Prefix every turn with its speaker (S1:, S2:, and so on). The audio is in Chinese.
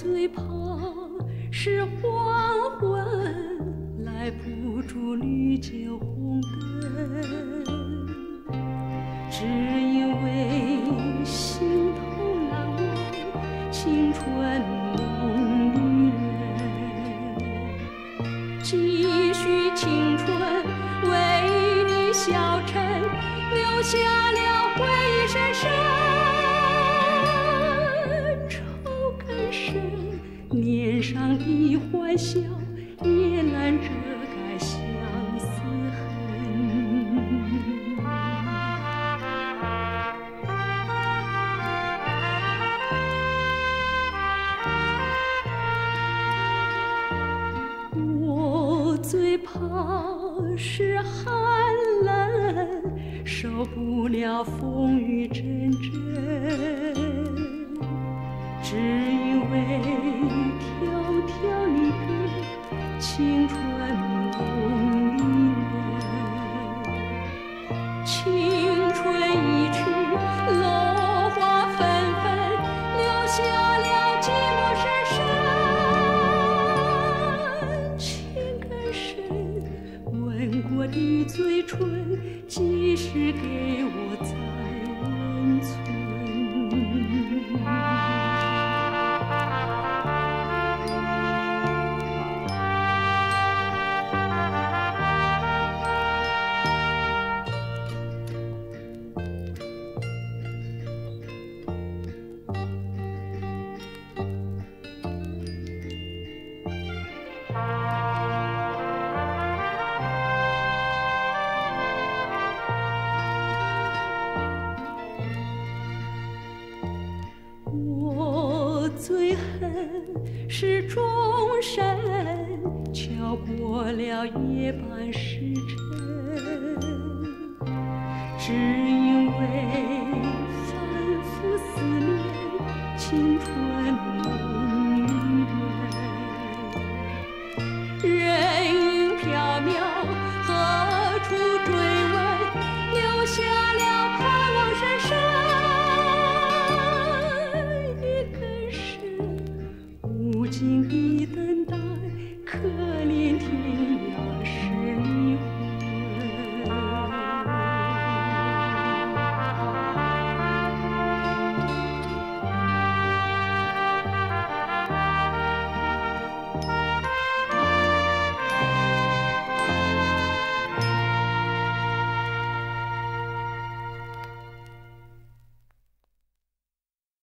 S1: 最怕是黄昏来不住绿酒红灯，只因为心头难忘青春梦旅人，继续青春为你消沉，留下了回忆深深。年上的欢笑也难遮盖相思痕。我最怕是寒冷，受不了风雨阵阵，只因为迢迢离别青春梦里人，青春一去落花纷纷，留下了寂寞深深。情更深，吻过的嘴唇，即使给我再温存。最恨是钟声敲过了夜半时辰，只因为反复思念青春梦旅人，人影飘渺何处追问，留下了盼望深深。无尽的